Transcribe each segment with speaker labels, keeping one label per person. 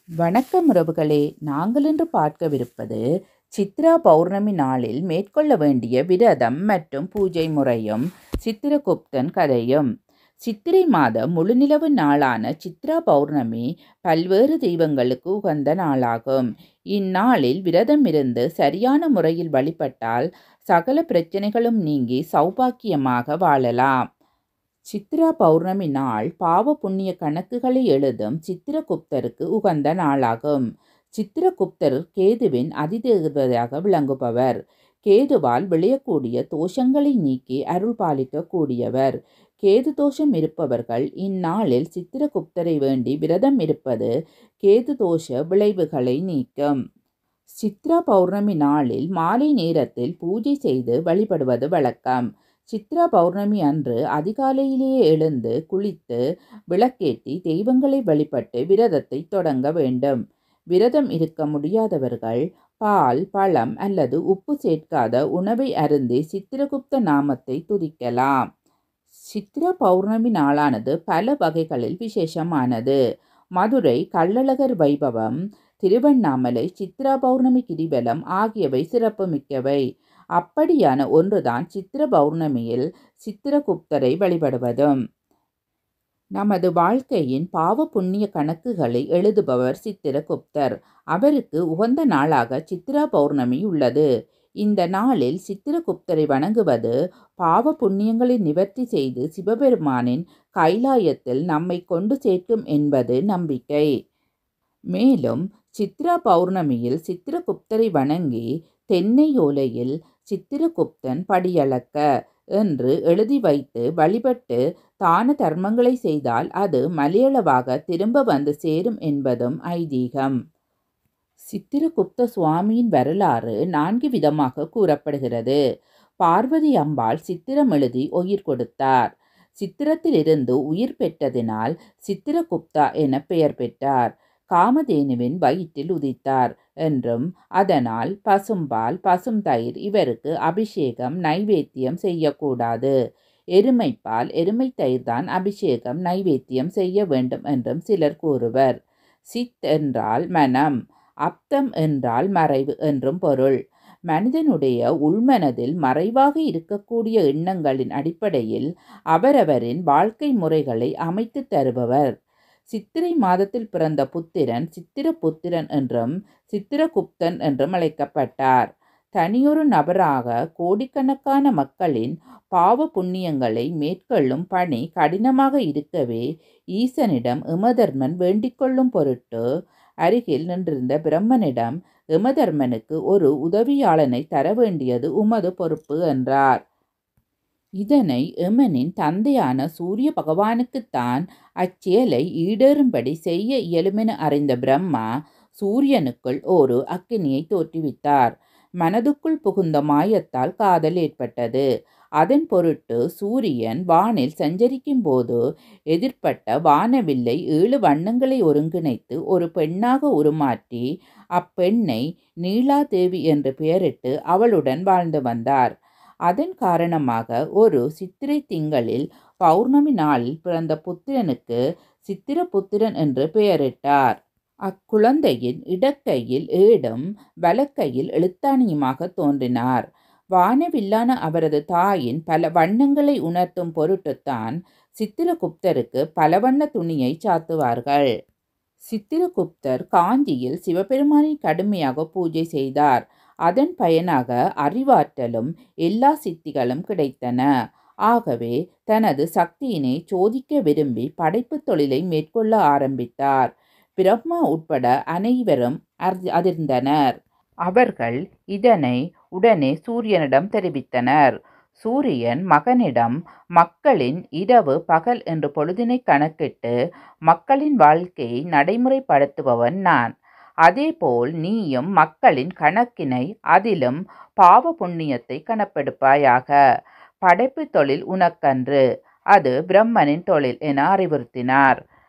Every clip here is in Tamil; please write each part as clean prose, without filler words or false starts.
Speaker 1: வணக்கம் உறவுகளே, நாங்கள் இன்று பார்க்கவிருப்பது சித்ரா பௌர்ணமி நாளில் மேற்கொள்ள வேண்டிய விரதம் மற்றும் பூஜை முறையும் சித்திரகுப்தன் கதையும். சித்திரை மாதம் முழுநிலவு நாளான சித்ரா பௌர்ணமி பல்வேறு தெய்வங்களுக்கு உகந்த நாளாகும். இந்நாளில் விரதம் இருந்து சரியான முறையில் வழிபட்டால் சகல பிரச்சனைகளும் நீங்கி சௌபாக்கியமாக வாழலாம். சித்ரா பௌர்ணமி நாள் பாவ புண்ணிய கணக்குகளை எழுதும் சித்திரகுப்தருக்கு உகந்த நாளாகும். சித்திரகுப்தர் கேதுவின் அதிதேவதையாக விளங்குபவர். கேதுவால் விளையக்கூடிய தோஷங்களை நீக்கி அருள் பாலிக்க கூடியவர். கேது தோஷம் இருப்பவர்கள் இந்நாளில் சித்திரகுப்தரை வேண்டி விரதம் இருப்பது கேது தோஷ விளைவுகளை நீக்கும். சித்ரா பௌர்ணமி நாளில் மாலை நேரத்தில் பூஜை செய்து வழிபடுவது வழக்கம். சித்ரா பௌர்ணமி அன்று அதிகாலையிலேயே எழுந்து குளித்து விளக்கேற்றி தெய்வங்களை வழிபட்டு விரதத்தை தொடங்க வேண்டும். விரதம் இருக்க முடியாதவர்கள் பால், பழம் அல்லது உப்பு சேர்க்காத உணவை அருந்தி சித்திரகுப்த நாமத்தை துதிக்கலாம். சித்ரா பௌர்ணமி நாளானது பல வகைகளில் விசேஷமானது. மதுரை கள்ளழகர் வைபவம், திருவண்ணாமலை சித்ரா பௌர்ணமி கிரிவலம் ஆகியவை சிறப்புமிக்கவை. அப்படியான ஒன்றுதான் சித்திர பௌர்ணமியில் சித்திரகுப்தரை வழிபடுவதும். நமது வாழ்க்கையின் பாவ புண்ணிய கணக்குகளை எழுதுபவர் சித்திரகுப்தர். அவருக்கு உகந்த நாளாக சித்ரா பௌர்ணமி உள்ளது. இந்த நாளில் சித்திரகுப்தரை வணங்குவது பாவ புண்ணியங்களை நிவர்த்தி செய்து சிவபெருமானின் கைலாயத்தில் நம்மை கொண்டு சேர்க்கும் என்பது நம்பிக்கை. மேலும் சித்ரா பௌர்ணமியில் சித்திரகுப்தரை வணங்கி தென்னை ஓலையில் சித்திரகுப்தன் படியளக்க என்று எழுதி வைத்து வழிபட்டு தான தர்மங்களை செய்தால் அது மலையளவாக திரும்ப வந்து சேரும் என்பதும் ஐதீகம். சித்திரகுப்த சுவாமியின் வரலாறு 4 விதமாக கூறப்படுகிறது. பார்வதி அம்பாள் சித்திரம் எழுதி உயிர் கொடுத்தார். சித்திரத்திலிருந்து உயிர் பெற்றதினால் சித்திரகுப்தா என பெயர் பெற்றார். காமதேனுவின் வயிற்றில் உதித்தார் என்றும் அதனால் பசும்பால், பசுந்தயிர் இவருக்கு அபிஷேகம் நைவேத்தியம் செய்யக்கூடாது. எருமைப்பால், எருமை தயிர்தான் அபிஷேகம் நைவேத்தியம் செய்ய வேண்டும் என்றும் சிலர் கூறுவர். சித் என்றால் மனம், அப்தம் என்றால் மறைவு என்றும் பொருள். மனிதனுடைய உள்மனதில் மறைவாக இருக்கக்கூடிய எண்ணங்களின் அடிப்படையில் அவரவரின் வாழ்க்கை முறைகளை அமைத்து தருபவர். சித்திரை மாதத்தில் பிறந்த புத்திரன் சித்திரபுத்திரன் என்றும் சித்திரகுப்தன் என்றும் அழைக்கப்பட்டார். தனியொரு நபராக கோடிக்கணக்கான மக்களின் பாவ புண்ணியங்களை மேற்கொள்ளும் பணி கடினமாக இருக்கவே ஈசனிடம் யமதர்மன் வேண்டிக்கொள்ளும் பொருட்டு அருகில் நின்றிருந்த பிரம்மனிடம் யமதர்மனுக்கு ஒரு உதவியாளனை தர வேண்டியது உமது பொறுப்பு என்றார். இதனை யமனின் தந்தையான சூரிய பகவானுக்குத்தான் அச்செயலை ஈடேறும்படி செய்ய இயலுமென அறிந்த பிரம்மா சூரியனுக்குள் ஒரு அக்கினியை தோற்றுவித்தார். மனதுக்குள் புகுந்த மாயத்தால் காதல் ஏற்பட்டது. அதன் பொருட்டு சூரியன் வானில் சஞ்சரிக்கும் போது எதிர்ப்பட்ட வானவில்லை 7 வண்ணங்களை ஒருங்கிணைத்து ஒரு பெண்ணாக உருமாற்றி அப்பெண்ணை நீலாதேவி என்று பெயரிட்டு அவளுடன் வாழ்ந்து வந்தார். அதன் காரணமாக ஒரு சித்திரை திங்களில் பௌர்ணமி நாளில் பிறந்த புத்திரனுக்கு சித்திரபுத்திரன் என்று பெயரிட்டார். அக்குழந்தையின் இடக்கையில் ஏடும் வலக்கையில் எழுத்தாணியுமாக தோன்றினார். வானவில்லான அவரது தாயின் பல வண்ணங்களை உணர்த்தும் பொருட்டுத்தான் சித்திரகுப்தருக்கு பல வண்ண துணியை சாத்துவார்கள். சித்திரகுப்தர் காஞ்சியில் சிவபெருமானை கடுமையாக பூஜை செய்தார். அதன் பயனாக அறிவாற்றலும் எல்லா சித்திகளும் கிடைத்தன. ஆகவே தனது சக்தியினை சோதிக்க விரும்பி படைப்பு தொழிலை மேற்கொள்ள ஆரம்பித்தார். பிரம்மா உட்பட அனைவரும் அதிர்ந்தனர். அவர்கள் இதனை உடனே சூரியனிடம் தெரிவித்தனர். சூரியன் மகனிடம் மக்களின் இரவு பகல் என்று பொழுதினை கணக்கிட்டு மக்களின் வாழ்க்கையை நடைமுறைப்படுத்துபவன் நான். அதேபோல் நீயும் மக்களின் கணக்கினை அதிலும் பாவ புண்ணியத்தை கணப்பெடுப்பாயாக. படைப்பு தொழில் உனக்கன்று, அது பிரம்மனின் தொழில் என அறிவுறுத்தினார்.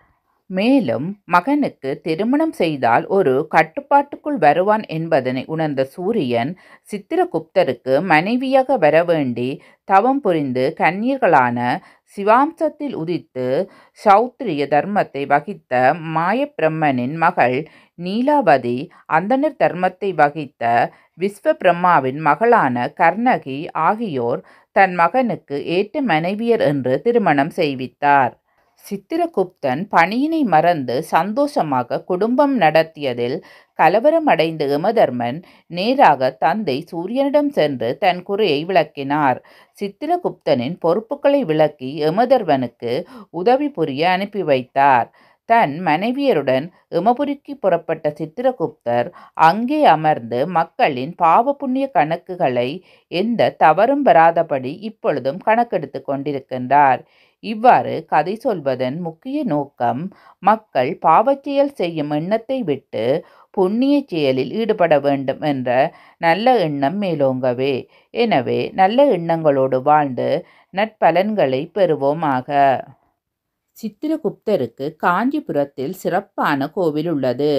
Speaker 1: மேலும் மகனுக்கு திருமணம் செய்தால் ஒரு கட்டுப்பாட்டுக்குள் வருவான் என்பதனை உணர்ந்த சூரியன் சித்திரகுப்தருக்கு மனைவியாக வரவேண்டி தவம் புரிந்து கன்னியர்களான சிவாம்சத்தில் உதித்து சௌத்திரிய தர்மத்தை வகித்த மாயப்பிரம்மனின் மகள் நீலாவதி, அந்தணர் தர்மத்தை வகித்த விஸ்வபிரம்மாவின் மகளான கர்ணகி ஆகியோர் தன் மகனுக்கு ஏற்ற மனைவியர் என்று திருமணம் செய்வித்தார். சித்திரகுப்தன் பணியினை மறந்து சந்தோஷமாக குடும்பம் நடத்தியதில் கலவரமடைந்த யமதர்மன் நேராக தந்தை சூரியனிடம் சென்று தன் குறையை விளக்கினார். சித்திரகுப்தனின் பொறுப்புகளை விளக்கி யமதர்மனுக்கு உதவி புரிய அனுப்பி வைத்தார். தன் மனைவியருடன் யமபுரிக்கு புறப்பட்ட சித்திரகுப்தர் அங்கே அமர்ந்து மக்களின் பாவ புண்ணிய கணக்குகளை எந்த தவறும் வராதபடி இப்பொழுதும் கணக்கெடுத்து கொண்டிருக்கின்றார். இவ்வாறு கதை சொல்வதன் முக்கிய நோக்கம் மக்கள் பாவச்செயல் செய்யும் எண்ணத்தை விட்டு புண்ணிய செயலில் ஈடுபட வேண்டும் என்ற நல்ல எண்ணம் மேலோங்கவே. எனவே நல்ல எண்ணங்களோடு வாழ்ந்து நற்பலன்களை பெறுவோமாக. சித்திரகுப்தருக்கு காஞ்சிபுரத்தில் சிறப்பான கோவில் உள்ளது.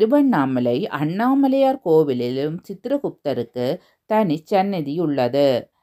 Speaker 1: திருவண்ணாமலை அண்ணாமலையார் கோவிலிலும் சித்திரகுப்தருக்கு தனி சந்நிதி உள்ளது.